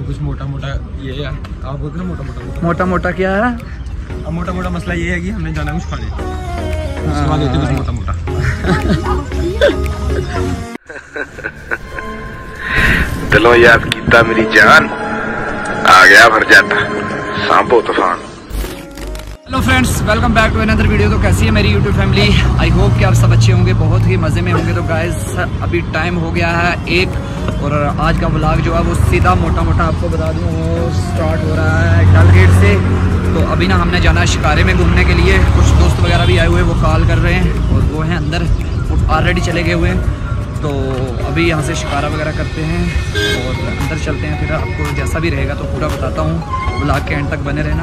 कुछ मोटा मोटा ये है, आप बोलते ना मोटा मोटा क्या है? अब मोटा मोटा मसला ये है कि हमने जाना कुछ खाने, उसके बाद होते कुछ मोटा मोटा। दिलों याद कीता मेरी जान, आ गया भर जाता सांपो तूफान। Hello friends, welcome back to another video. तो कैसी है मेरी यूट्यूब फैमिली? आई होप कि आप सब अच्छे होंगे, बहुत ही मज़े में होंगे। तो गाइस अभी टाइम हो गया है 1 और आज का व्लॉग जो है वो सीधा मोटा मोटा आपको बता दूं वो स्टार्ट हो रहा है डल गेट से। तो अभी ना हमने जाना है शिकारे में घूमने के लिए। कुछ दोस्त वगैरह भी आए हुए, वो कॉल कर रहे हैं और वो हैं अंदर, वो ऑलरेडी चले गए हुए हैं। तो अभी यहाँ से शिकारा वगैरह करते हैं और अंदर चलते हैं। फिर आपको जैसा भी रहेगा तो पूरा बताता हूँ, व्लॉग के एंड तक बने रहना।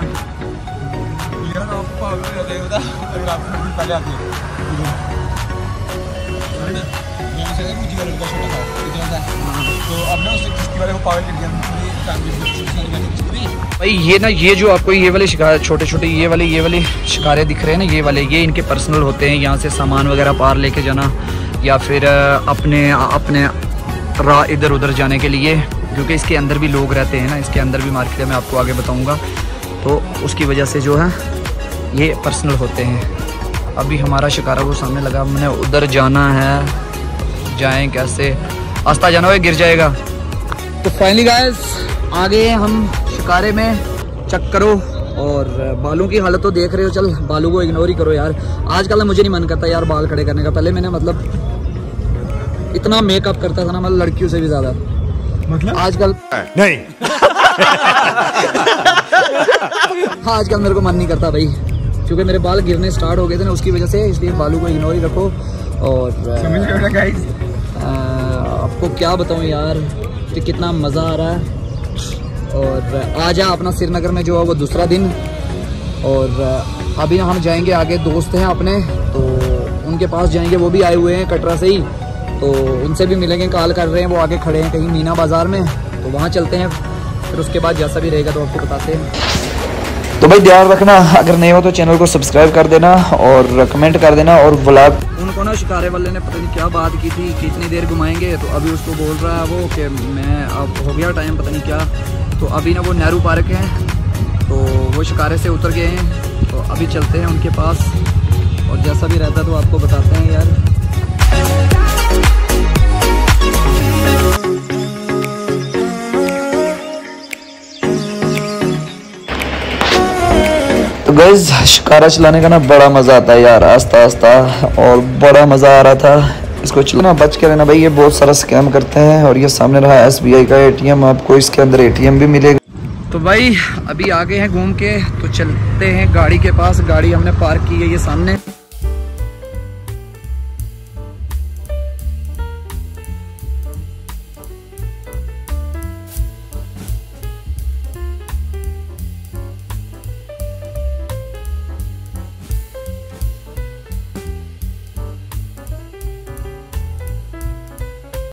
भाई ये ना, ये जो आपको ये वाले शिकार छोटे छोटे ये वाले शिकारे दिख रहे हैं ना, ये वाले ये इनके पर्सनल होते हैं। यहाँ से सामान वगैरह पार लेके जाना या फिर अपने राह इधर उधर जाने के लिए, क्योंकि इसके अंदर भी लोग रहते हैं ना, इसके अंदर भी मार्केट है, मैं आपको आगे बताऊंगा। तो उसकी वजह से जो है ये पर्सनल होते हैं। अभी हमारा शिकारा वो सामने लगा, हमने उधर जाना है। जाएं कैसे? आस्ता जाना हो, गिर जाएगा। तो फाइनली गाइस आ गए हम शिकारे में। चेक करो, और बालों की हालत तो देख रहे हो। चल बालों को इग्नोर ही करो यार। आजकल मुझे नहीं मन करता यार बाल खड़े करने का। पहले मैंने मतलब इतना मेकअप करता था ना, मतलब लड़कियों से भी ज्यादा। मतलब आजकल नहीं आजकल मेरे को मन नहीं करता भाई, क्योंकि मेरे बाल गिरने स्टार्ट हो गए थे ना, उसकी वजह से। इसलिए बालों को इग्नोर ही रखो। और समझ रहे हो गाइस, आपको क्या बताऊं यार कि कितना मज़ा आ रहा है। और आज है अपना श्रीनगर में जो है वो दूसरा दिन। और अभी हम जाएंगे आगे, दोस्त हैं अपने तो उनके पास जाएंगे। वो भी आए हुए हैं कटरा से ही, तो उनसे भी मिलेंगे। कॉल कर रहे हैं, वो आगे खड़े हैं कहीं मीना बाज़ार में, तो वहाँ चलते हैं। फिर उसके बाद जैसा भी रहेगा तो आपको बताते हैं। तो भाई ध्यान रखना, अगर नहीं हो तो चैनल को सब्सक्राब कर देना और कमेंट कर देना। और व्लॉग उनको ना शिकारे वाले ने पता नहीं क्या बात की थी, कितनी देर घुमाएंगे। तो अभी उसको बोल रहा है वो कि मैं अब हो गया टाइम, पता नहीं क्या। तो अभी ना वो नेहरू पार्क है, तो वो शिकारे से उतर गए हैं। तो अभी चलते हैं उनके पास और जैसा भी रहता है तो आपको बताते हैं यार। तो गाइस शिकारा चलाने का ना बड़ा मज़ा आता है यार, आस्ता आस्ता, और बड़ा मज़ा आ रहा था। इसको चलाना बच के रहना भाई, ये बहुत सारा स्कैम करते हैं। और ये सामने रहा SBI का ATM, आपको इसके अंदर ATM भी मिलेगा। तो भाई अभी आ गए हैं घूम के, तो चलते हैं गाड़ी के पास। गाड़ी हमने पार्क की है ये सामने।